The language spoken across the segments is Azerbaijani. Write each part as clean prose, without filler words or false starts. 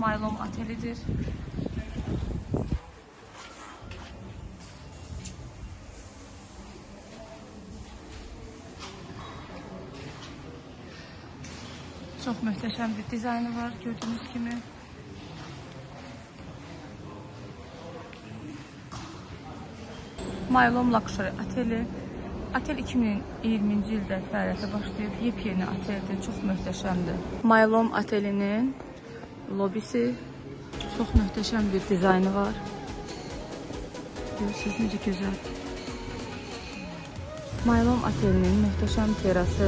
Maylom Atelidir. Çox möhtəşəm bir dizaynı var, gördüyünüz kimi. Maylom Luxury Ateli. Atel 2020-ci ildə fəaliyyətə başlayıb, yepyeni ateldir, çox möhtəşəmdir. Maylom Atelinin lobisi, çox möhtəşəm bir dizaynı var. Görürsünüz necə gözəl. Maylom Atelinin möhtəşəm terası.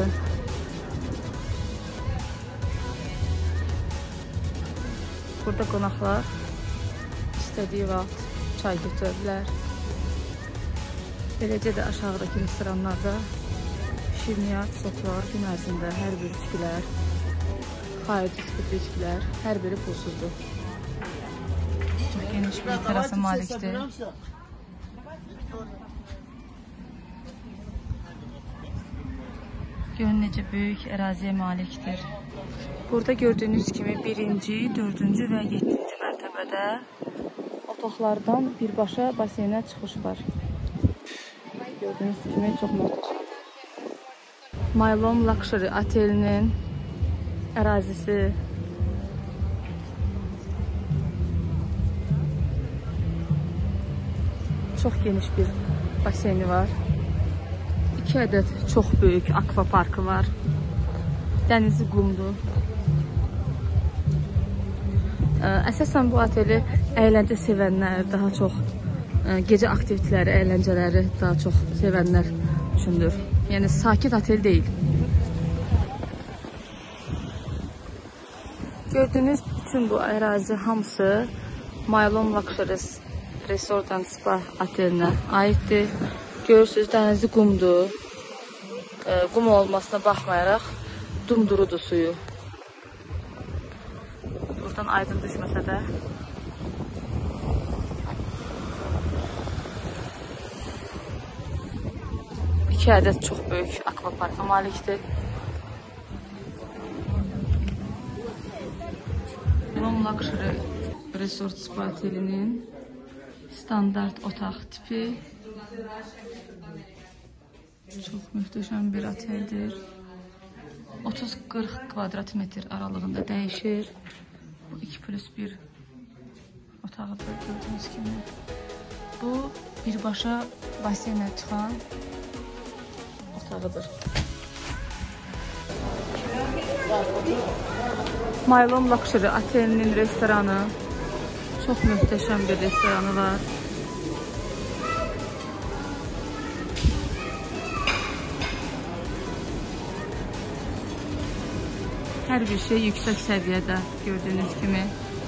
Burada qonaqlar istədiyi vaxt çay götürə bilər. Beləcə də aşağıdakı restoranlarda şirniyyat, soslar gün ərzində hər bir içkilər, xarici spirtli içkilər, hər biri pulsuzdur. Çox geniş bir terasa malikdir. Görün necə böyük əraziyə malikdir. Burada gördüyünüz kimi 1-ci, 4-cü və 7-ci mərtəbədə otaqlardan birbaşa baseynə çıxış var. Gördüyünüz kimi çox möhtəşəm. Maylom Luxury Atelinin ərazisi çox geniş bir baseyni var. 2 ədəd çox böyük akvaparkı var. Dənizi qumdur. Əsasən bu ateli əyləncə sevənlər, daha çox gecə aktiviteləri, əyləncələri daha çox sevənlər üçündür. Yəni sakit otel deyil. Gördüyünüz bütün bu ərazi hamısı Maylom Luxury Resort and Spa otelinə aiddir. Görürsünüz dənizi qumdur. Qum olmasına baxmayaraq dumdurudur suyu. Buradan aydın düşməsə də. İki ədəd çox böyük akvaparka malikdir. Maylom Luxury Resort Spa otelinin standart otaq tipi. Çox möhtəşəm bir oteldir. 30-40 kvadrat metr aralığında dəyişir. Bu 2+1 otağıdır gördüyünüz kimi. Bu birbaşa baseynə çıxan otağıdır. Maylom Luxury Atelinin restoranı. Çox möhtəşəm bir restoranı var. Hər bir şey yüksək səviyyədə gördüyünüz kimi.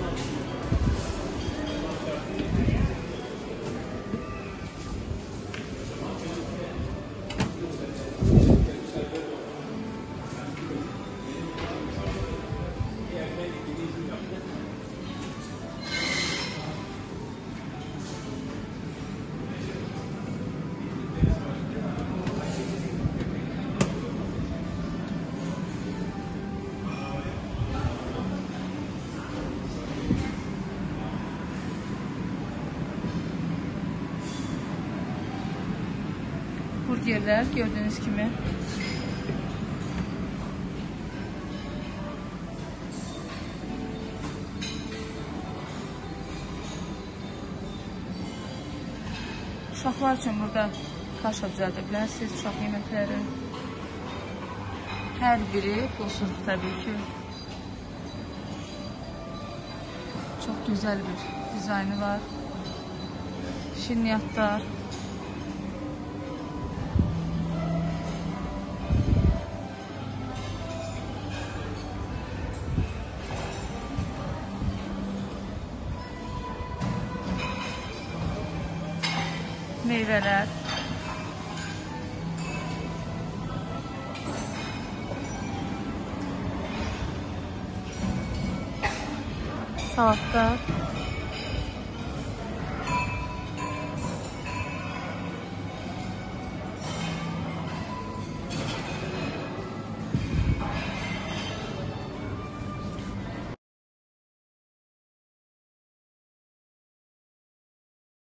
Burgerlər gördüyünüz kimi. Uşaqlar üçün burada kaşa düzəldə bilərsiniz, uşaq yeməkləri. Hər biri pulsuzdur təbii ki. Çox gözəl bir dizaynı var. Şirniyyatlar. Meyvələr. Salatlar.